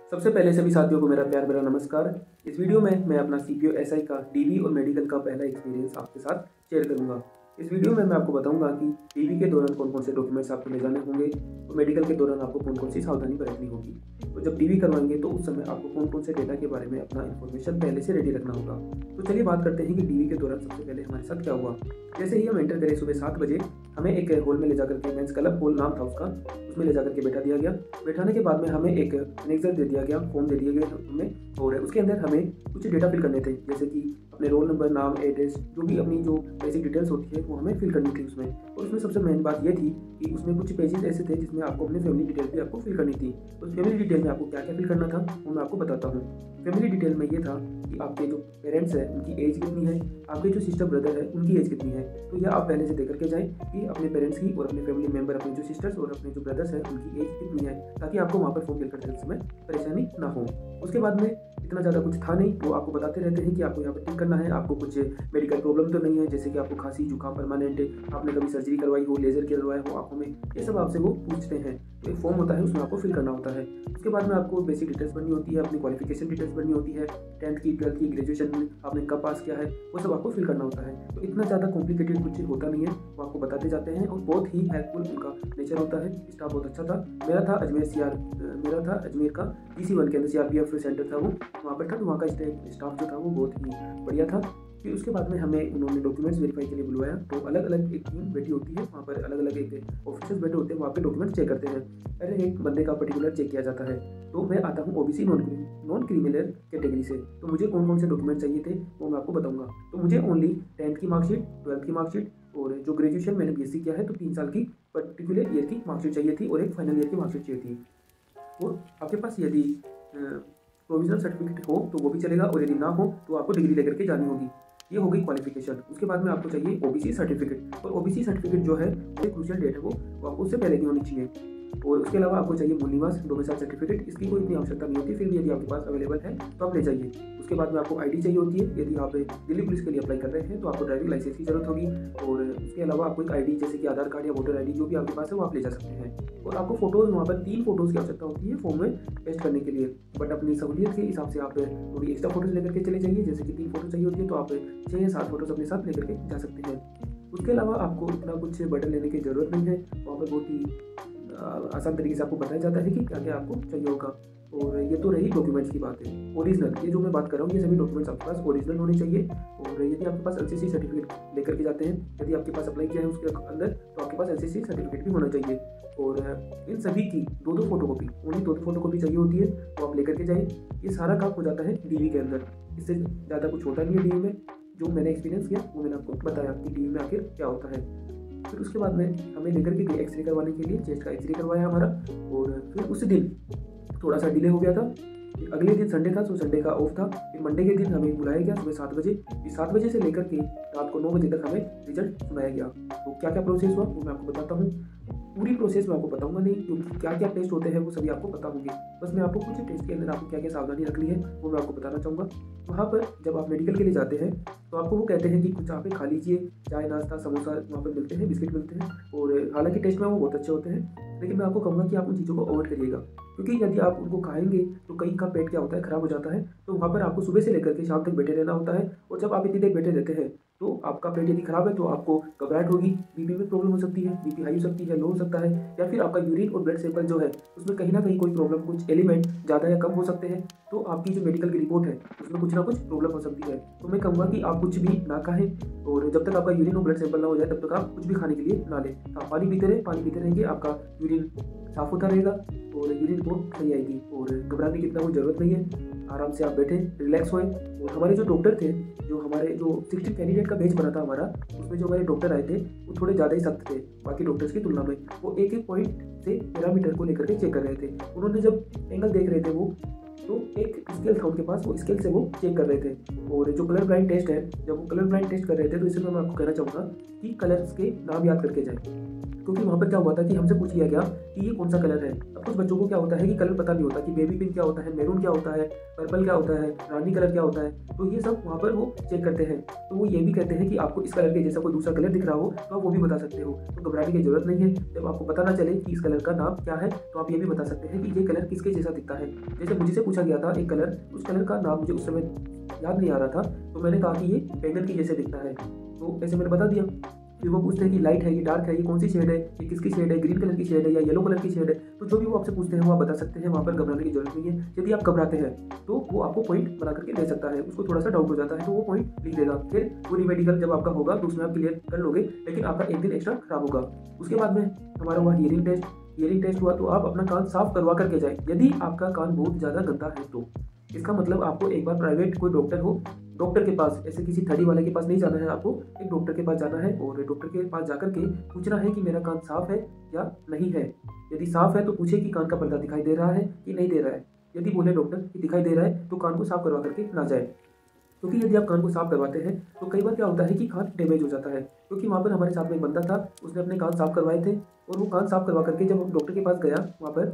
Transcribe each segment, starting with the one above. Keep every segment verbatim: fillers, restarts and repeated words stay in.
सबसे पहले सभी साथियों को मेरा प्यार भरा नमस्कार। इस वीडियो में मैं अपना सीपीओ एसआई का डीवी और मेडिकल का पहला एक्सपीरियंस आपके साथ शेयर करूंगा। इस वीडियो में मैं आपको बताऊंगा कि डीवी के दौरान कौन कौन से डॉक्यूमेंट्स आपको ले जाने होंगे और मेडिकल के दौरान आपको कौन कौन सी सावधानी बरतनी होगी। तो जब डीवी करवाएंगे तो उस समय आपको कौन कौन से डेटा के बारे में अपना इन्फॉर्मेशन पहले से रेडी रखना होगा। तो चलिए बात करते हैं कि डीवी के दौरान सबसे पहले हमारे साथ क्या हुआ। जैसे ही हम एंटर करें सुबह सात बजे, हमें एक हॉल में ले जाकर के मेंस क्लब हॉल नाम था उसका, उसमें ले जाकर के बैठा दिया गया। बैठाने के बाद में हमें एक एनेक्सर दे दिया गया, फॉर्म दे दिए गए हमें, और उसके अंदर हमें कुछ डेटा फिल करने थे, जैसे कि अपने रोल नंबर, नाम, एड्रेस, जो भी अपनी जो बेसिक डिटेल्स होती है वो हमें फिल करनी थी उसमें। और उसमें सबसे मेन बात ये थी कि उसमें कुछ पेजेस ऐसे थे जिसमें आपको अपनी फैमिली डिटेल भी आपको फिल करनी थी। तो उस फैमिली डिटेल में आपको क्या क्या फिल करना था वो मैं आपको बताता हूँ। फैमिली डिटेल में ये था कि आपके जो पेरेंट्स हैं उनकी एज कितनी है, आपके जो सिस्टर ब्रदर है उनकी एज कितनी है। तो यह आप पहले से देख करके जाएं कि अपने पेरेंट्स की और अपने फैमिली मेंबर, अपने जो सिस्टर्स और अपने जो ब्रदर्स हैं उनकी एज कितनी है, ताकि आपको वहाँ पर फॉर्म फिल करते समय परेशानी ना हो। उसके बाद में इतना ज़्यादा कुछ था नहीं, वो आपको बताते रहते हैं कि आपको यहाँ पर टिक करना है, आपको कुछ मेडिकल प्रॉब्लम तो नहीं है, जैसे कि आपको खांसी जुकाम परमानेंट, आपने कभी सर्जरी करवाई हो, लेजर करवाया हो आंखों में, ये सब आपसे वो पूछते हैं। तो एक फॉर्म होता है उसमें आपको फिल करना होता है। उसके बाद में आपको बेसिक डिटेल्स भरनी होती है, अपनी क्वालिफिकेशन डिटेल्स भरनी होती है, टेंथ की, ट्वेल्थ की, ग्रेजुएशन में आपने कब पास किया है, वो सब आपको फिल करना होता है। तो इतना ज़्यादा कॉम्प्लिकेटेड कुछ होता नहीं है, वो आपको बताते जाते हैं और बहुत ही हेल्पफुल उनका नेचर होता है। स्टाफ बहुत अच्छा था। मेरा था अजमेर सी आर मेरा था अजमेर का जी सी वन के अंदर C R P F centre था, वो वहाँ पर था। तो वहाँ का स्टाफ जो था वो बहुत ही बढ़िया था। फिर उसके बाद में हमें उन्होंने डॉक्यूमेंट्स वेरीफाई के लिए बुलवाया। तो अलग अलग एक टीम बैठी होती है वहाँ पर, अलग अलग एक ऑफिसर्स बैठे होते हैं, वहाँ पे डॉक्यूमेंट चेक करते हैं। पहले एक बंदे का पर्टिकुलर चेक किया जाता है। तो मैं आता हूँ OBC non non criminal category से। तो मुझे कौन कौन से डॉक्यूमेंट चाहिए थे वो मैं आपको बताऊँगा। तो मुझे ओनली टेंथ की मार्कशीट, ट्वेल्थ की मार्कशीट और जो ग्रेजुएशन मैंने बीएससी किया है तो तीन साल की पर्टिकुलर ईयर की मार्कशीट चाहिए थी और एक फाइनल ईयर की मार्कशीट चाहिए थी। और आपके पास यदि प्रोविजनल सर्टिफिकेट हो तो वो भी चलेगा, और यदि ना हो तो आपको डिग्री लेकर के जानी होगी। ये हो गई क्वालिफिकेशन। उसके बाद में आपको चाहिए ओबीसी सर्टिफिकेट, और ओबीसी सर्टिफिकेट जो है वो क्रूशियल डेट है, वो आपको उससे पहले की होनी चाहिए। और उसके अलावा आपको चाहिए मूल निवास डोमिसाइल सर्टिफिकेट। इसकी कोई इतनी आवश्यकता नहीं होती, फिर भी यदि आपके पास अवेलेबल है तो आप ले जाइए। उसके बाद में आपको आईडी चाहिए होती है। यदि आप दिल्ली पुलिस के लिए अप्लाई कर रहे हैं तो आपको ड्राइविंग लाइसेंस की जरूरत होगी। और उसके अलावा आपको एक आईडी जैसे कि आधार कार्ड या वोटर आईडी जो भी आपके पास है वो आप ले जा सकते हैं। और आपको फोटोज, वहाँ पर तीन फोटोज की आवश्यकता होती है फॉर्म में पेस्ट करने के लिए, बट अपनी सहूलियत के हिसाब से आप थोड़ी एक्स्ट्रा फोटोज लेकर के चले जाइए। जैसे कि तीन फोटो चाहिए होती है तो आप छः या सात फोटोज अपने साथ लेकर के जा सकते हैं। उसके अलावा आपको इतना कुछ बटन लेने की जरूरत नहीं है। वहाँ पर बहुत ही आसान तरीके से आपको बताया जाता है कि क्या क्या आपको चाहिए होगा। और ये तो रही डॉक्यूमेंट्स की बात है। ओरिजिनल, ये जो मैं बात कर रहा हूँ ये सभी डॉक्यूमेंट्स आपके पास ओरिजिनल होने चाहिए। और यदि आपके पास एलसीसी सर्टिफिकेट लेकर के जाते हैं, यदि आपके पास अप्लाई किया है उसके अंदर, तो आपके पास एलसीसी सर्टिफिकेट भी होना चाहिए। और इन सभी की दो दो फोटो कॉपी, ओनली दो दो फोटो कॉपी चाहिए होती है, तो आप लेकर के जाएँ। ये सारा काम हो जाता है डीवी के अंदर। इससे ज़्यादा कुछ होता नहीं है डीवी में। जो मैंने एक्सपीरियंस किया वो मैंने आपको बताया कि डीवी में आखिर क्या होता है। फिर उसके बाद में हमें लेकर के गए एक्सरे करवाने के लिए, चेस्ट का एक्सरे करवाया हमारा। और फिर उस दिन थोड़ा सा डिले हो गया था। फिर अगले दिन संडे था, तो संडे का ऑफ था। फिर मंडे के दिन हमें बुलाया गया सुबह सात बजे। फिर सात बजे से लेकर के रात को नौ बजे तक हमें रिजल्ट सुनाया गया। तो क्या क्या प्रोसेस हुआ वो मैं आपको बताता हूँ। पूरी प्रोसेस मैं आपको बताऊंगा नहीं, क्योंकि क्या क्या टेस्ट होते हैं वो सभी आपको पता होंगे। बस मैं आपको कुछ टेस्ट के अंदर आपको क्या क्या सावधानी रखनी है वो मैं आपको बताना चाहूँगा। वहाँ पर जब आप मेडिकल के लिए जाते हैं तो आपको वो कहते हैं कि कुछ आप खा लीजिए, चाय, नाश्ता, समोसा वहाँ पर मिलते हैं, बिस्किट मिलते हैं। और हालांकि टेस्ट में वो बहुत अच्छे होते हैं, लेकिन मैं आपको कहूँगा कि आप उन चीज़ों को अवॉइड करिएगा, क्योंकि यदि आप उनको खाएंगे तो कई का पेट क्या होता है, खराब हो जाता है। तो वहाँ पर आपको सुबह से लेकर के शाम तक बैठे रहना होता है। और जब आप इतनी देर बैठे रहते हैं तो आपका पेट यदि खराब है तो आपको घबराहट होगी, बीपी में प्रॉब्लम हो सकती है, बीपी हाई हो सकती है, लो हो सकता है, या फिर आपका यूरिन और ब्लड सैंपल जो है उसमें कहीं ना कहीं कोई प्रॉब्लम, कुछ एलिमेंट ज़्यादा या कम हो सकते हैं। तो आपकी जो मेडिकल की रिपोर्ट है उसमें कुछ ना कुछ प्रॉब्लम हो सकती है। तो मैं कहूँगा कि आप कुछ भी ना खाएं, और जब तक आपका यूरिन और ब्लड सैंपल ना हो जाए तब तक आप कुछ भी खाने के लिए ना लें। आप पानी पीते रहें, पानी पीते रहेंगे, आपका यूरिन साफ होता रहेगा और यूरिन रिपोर्ट सही आएगी। और घबराने की इतना कोई ज़रूरत नहीं है। आराम से आप बैठे, रिलैक्स होएं। और हमारे जो डॉक्टर थे, जो हमारे जो सिक्सटी कैंडिडेट का बैच बना था हमारा, उसमें जो हमारे डॉक्टर आए थे वो थोड़े ज़्यादा ही सख्त थे बाकी डॉक्टर्स की तुलना में। वो एक एक पॉइंट से पैरामीटर को लेकर के चेक कर रहे थे। उन्होंने जब एंगल देख रहे थे वो, तो एक स्केल था उनके पास, वो स्केल से वो चेक कर रहे थे। और जो कलर ब्लाइंड टेस्ट है, जब वो कलर ब्लाइंड टेस्ट कर रहे थे तो इसमें मैं आपको कहना चाहूँगा कि कलर्स के नाम याद करके जाए। क्योंकि वहाँ पर क्या हुआ था कि हमसे पूछ लिया गया कि ये कौन सा कलर है। अब कुछ बच्चों को क्या होता है कि कलर पता नहीं होता कि बेबी पिंक क्या होता है, मैरून क्या होता है, पर्पल क्या होता है, रानी कलर क्या होता है। तो ये सब वहाँ पर वो चेक करते हैं। तो वो ये भी कहते हैं कि आपको इस कलर के जैसा कोई दूसरा कलर दिख रहा हो तो आप वो भी बता सकते हो। तो घबराने की जरूरत नहीं है। जब आपको पता ना चले कि इस कलर का नाम क्या है तो आप ये भी बता सकते हैं कि ये कलर किसके जैसा दिखता है। जैसे मुझसे पूछा गया था एक कलर, उस कलर का नाम मुझे उस समय याद नहीं आ रहा था, तो मैंने कहा कि ये बैंगन की जैसे दिखता है। तो ऐसे मैंने बता दिया। फिर वो पूछते हैं कि लाइट है, ये डार्क है, ये कौन सी शेड है, ये किसकी शेड है, ग्रीन कलर की शेड है या येलो कलर की शेड है। तो जो भी वो आपसे पूछते हैं वो आप बता सकते हैं। वहाँ पर घबराने की जरूरत नहीं है। यदि आप घबराते हैं तो वो आपको पॉइंट बना करके दे सकता है। उसको थोड़ा सा डाउट हो जाता है तो वो पॉइंट लिख देगा। फिर वो रीमेडिकल जब आपका होगा तो उसमें आप क्लियर कर लोगे, लेकिन आपका एक दिन एक्स्ट्रा खराब होगा। उसके बाद में हमारा हुआ हियरिंग टेस्ट। हियरिंग टेस्ट हुआ तो आप अपना कान साफ करवा करके जाए। यदि आपका कान बहुत ज़्यादा गंदा है तो इसका मतलब आपको एक बार प्राइवेट कोई डॉक्टर हो, डॉक्टर के पास, ऐसे किसी थर्डी वाले के पास नहीं जाना है, आपको एक डॉक्टर के पास जाना है और डॉक्टर के पास जाकर के पूछना है कि मेरा कान साफ है या नहीं है। यदि साफ है तो पूछे कि कान का पर्दा दिखाई दे रहा है कि नहीं दे रहा है। यदि बोले डॉक्टर कि दिखाई दे रहा है तो कान को साफ करवा करके ना जाए, क्योंकि यदि आप कान को साफ करवाते हैं तो कई बार क्या होता है कि कान डैमेज हो जाता है। क्योंकि वहाँ पर हमारे साथ में एक बंदा था, उसने अपने कान साफ करवाए थे और वो कान साफ करवा करके जब हम डॉक्टर के पास गया वहाँ पर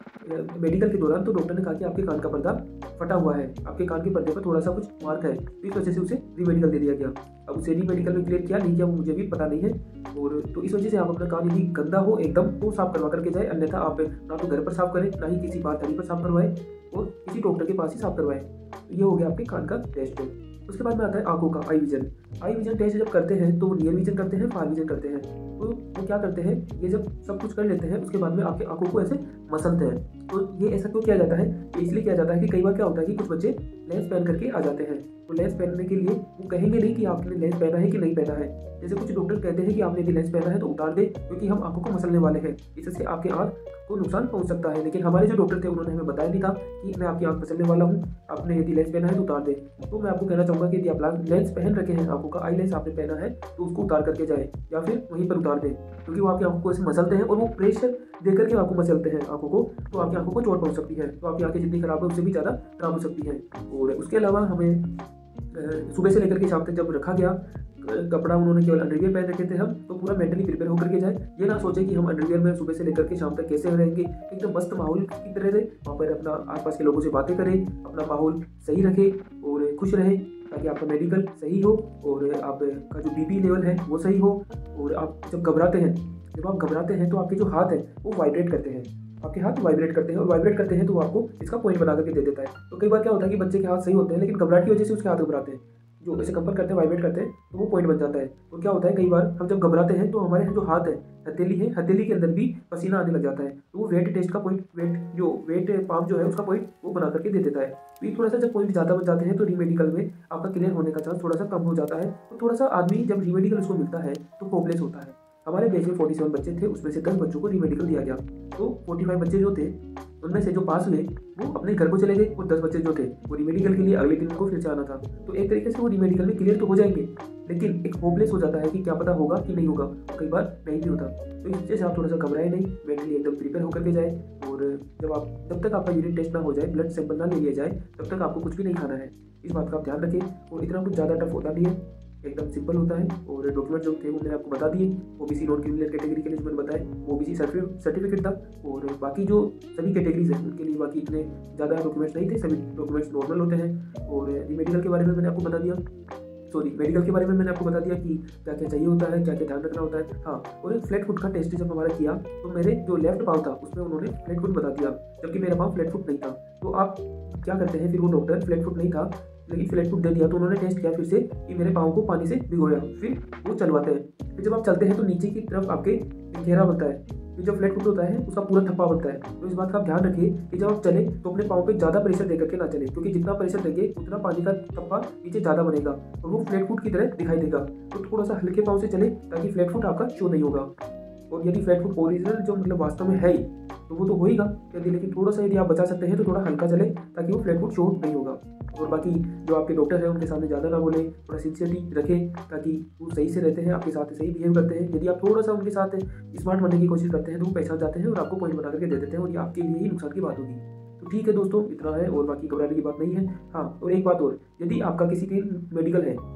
मेडिकल के दौरान, तो डॉक्टर ने कहा कि आपके कान का पर्दा फटा हुआ है, आपके कान के पर्दे पर थोड़ा सा कुछ मार्क है। तो इस वजह से उसे रीमेडिकल दे दिया गया। अब उसे रीमेडिकल में क्लियर किया नहीं किया वो मुझे भी पता नहीं है। और तो इस वजह से आप अपना कान यदि गंदा हो एकदम तो साफ करवा करके जाए, अन्यथा आप ना तो घर पर साफ करें ना ही किसी बाहर थड़ी पर साफ करवाएं और किसी डॉक्टर के पास ही साफ करवाएं। तो ये हो गया आपके कान का टेस्ट। उसके बाद में आता है आंखों का eye vision. Eye vision test जब करते हैं तो वो नियर विजन करते हैं, फार विजन करते हैं। तो वो क्या करते हैं, ये जब सब कुछ कर लेते हैं उसके बाद में आपके आंखों को ऐसे मसलते हैं। तो ये ऐसा क्यों किया जाता है, ये इसलिए किया जाता है कि कई बार क्या होता है कि कुछ बच्चे लेंस पहन करके आ जाते हैं। तो लेंस पहनने के लिए वो कहेंगे नहीं कि आपने लेंस पहना है कि नहीं पहना है। जैसे कुछ डॉक्टर कहते हैं कि आपने यदि लेंस पहना है तो उतार दे, क्योंकि हम आंखों को मसलने वाले हैं, इससे आपके आंख को नुकसान पहुंच सकता है। लेकिन हमारे जो डॉक्टर थे उन्होंने हमें बताया नहीं था कि मैं आपकी आंख मसलने वाला हूँ, आपने यदि लेंस पहना है तो उतार दे। तो मैं आपको कहना चाहूँगा कि यदि आप लेंस पहन रखे हैं, आंखों का आई लेंस आपने पहना है तो उसको उतार करके जाए या फिर वहीं पर उतार दे, क्योंकि वो आपकी आंखों को ऐसे मसलते हैं और वो प्रेशर देकर के आपको मसलते हैं आंखों को, तो आपकी आंखों को चोट पहुंच सकती है। तो आपकी आंखें जितनी खराब है उससे भी ज़्यादा खराब हो सकती है। और उसके अलावा हमें सुबह से लेकर के शाम तक जब रखा गया कपड़ा, उन्होंने केवल अंडरवियर पहन रखे थे हम, तो पूरा मेंटली प्रिपेयर होकर के जाए। ये ना सोचे कि हम अंडरवियर में सुबह से लेकर के शाम तक कैसे रहेंगे, एकदम मस्त माहौल की तरह रहे, वहाँ पर अपना आसपास के लोगों से बातें करें, अपना माहौल सही रखें और खुश रहें, ताकि आपका मेडिकल सही हो और आपका जो बीपी लेवल है वो सही हो। और आप जब घबराते हैं जब आप घबराते हैं तो आपके जो हाथ हैं वो वाइब्रेट करते हैं, आपके हाथ वाइब्रेट करते हैं और वाइब्रेट करते हैं तो वो आपको इसका पॉइंट बना करके दे देता है। तो कई बार क्या होता है कि बच्चे के हाथ सही होते हैं लेकिन घबराहट की वजह से उसके हाथ घबराते हैं, जो ऐसे कंपन करते हैं, वाइब्रेट करते हैं, तो वो पॉइंट बन जाता है। तो क्या होता है कई बार हम जब घबराते हैं तो हमारे जो हाथ है, हथेली है, हथेली के अंदर भी पसीना आने लग जाता है। तो वो वेट टेस्ट का पॉइंट, वेट जो वेट पाम जो है उसका पॉइंट वो बना करके दे देता है। तो ये थोड़ा सा जब पॉइंट ज़्यादा बन जाते हैं तो रीमेडिकल में आपका क्लियर होने का चांस थोड़ा सा कम हो जाता है। तो थोड़ा सा आदमी जब रीमेडिकल उसको मिलता है तो होपलेस होता है। हमारे बैच में सैंतालीस बच्चे थे, उसमें से दस बच्चों को रीमेडिकल दिया गया। तो पैंतालीस बच्चे जो थे उनमें से जो पास हुए वो अपने घर को चले गए और दस बच्चे जो थे वो रीमेडिकल के लिए अगले दिन उनको फिर से आना था। तो एक तरीके से वो रीमेडिकल में क्लियर तो हो जाएंगे, लेकिन एक होपलेस हो जाता है कि क्या पता होगा कि नहीं होगा, कई बार नहीं भी होता। तो इस वजह से आप थोड़ा सा घबराए नहीं, मेंटली एकदम प्रिपेयर होकर के जाए। और जब आप जब तक आपका यूरिन टेस्ट ना हो जाए, ब्लड सैंपल ना ले लिया जाए, तब तक आपको कुछ भी नहीं खाना है। इस बात का आप ध्यान रखें। और इतना कुछ ज़्यादा टफ होता नहीं है, एकदम सिंपल होता है। और डॉक्यूमेंट जो थे वो मैंने आपको बता दिए। ओबीसी नॉन क्रिमिनल कैटेगरी के लिए जो मैंने बताया ओबीसी सर्टिफिकेट था, और बाकी जो सभी कैटेगरीज है उनके लिए बाकी इतने ज़्यादा डॉक्यूमेंट्स नहीं थे, सभी डॉक्यूमेंट्स नॉर्मल होते हैं। और मेडिकल के बारे में मैंने आपको बता दिया, सॉरी मेडिकल के बारे में मैंने आपको बता दिया कि क्या क्या चाहिए होता है, क्या क्या ध्यान रखना होता है। हाँ, और एक फ्लैट फुट का टेस्ट जब हमारा किया तो मेरे जो लेफ्ट पाँव था उसमें उन्होंने फ्लैट फुट बता दिया, जबकि मेरा पाँव फ्लैट फुट नहीं था। तो आप क्या करते हैं, फिर वो डॉक्टर फ्लैट फुट नहीं था लेकिन फ्लैट फुट दे दिया, तो उन्होंने टेस्ट किया फिर से कि मेरे पाँव को पानी से भिगोया, फिर वो चलवाते हैं। फिर जब आप चलते हैं तो नीचे की तरफ आपके घेरा बनता है, फिर जो फ्लैट फुट होता है उसका पूरा थप्पा बनता है। तो इस बात का आप ध्यान रखिए कि जब आप चले तो अपने पाँव पे ज़्यादा प्रेशर दे करके ना चले, क्योंकि जितना प्रेशर देंगे उतना पानी का थप्पा नीचे ज़्यादा बनेगा और वो फ्लैट फुट की तरह दिखाई देगा। तो थोड़ा सा हल्के पाँव से चले ताकि फ्लैट फुट आपका शो नहीं होगा। और यदि फ्लैट फुट ओरिजिनल जो मतलब वास्तव में है ही तो वो तो होएगा यदि, लेकिन थोड़ा सा यदि आप बचा सकते हैं तो थोड़ा हल्का चले ताकि वो फ्लैट फुट शो नहीं होगा। और बाकी जो आपके डॉक्टर हैं उनके सामने ज़्यादा ना बोले, थोड़ा सिंसियरिटी रखें ताकि वो सही से रहते हैं, आपके साथ सही बिहेव करते हैं। यदि आप थोड़ा सा उनके साथ स्मार्ट बनने की कोशिश करते हैं तो वो पहचान जाते हैं और आपको पॉइंट बना करके दे देते हैं, और ये आपके लिए ही नुकसान की बात होगी। तो ठीक है दोस्तों, इतना है और बाकी घबराने की बात नहीं है। हाँ, और एक बात और, यदि आपका किसी की मेडिकल है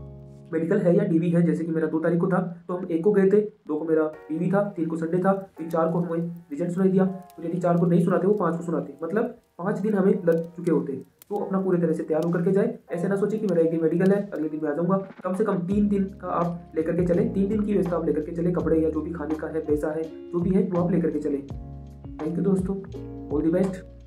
मेडिकल है या डीवी है, जैसे कि मेरा दो तारीख को था तो हम एक को गए थे, दो को मेरा डीवी था, तीन को संडे था, फिर चार को हमें रिजल्ट सुनाई दिया। तो यदि चार को नहीं सुनाते वो पाँच को सुनाते, मतलब पाँच दिन हमें लग चुके होते। तो अपना पूरे तरह से तैयार होकर के जाए। ऐसे ना सोचे कि मेरा एक दिन मेडिकल है अगले दिन मैं आ जाऊँगा। कम से कम तीन दिन का आप लेकर के चले, तीन दिन की व्यवस्था आप लेकर के चले, कपड़े या जो भी खाने का है, पैसा है, जो भी है वो आप लेकर के चले। थैंक यू दोस्तों, ऑल द बेस्ट।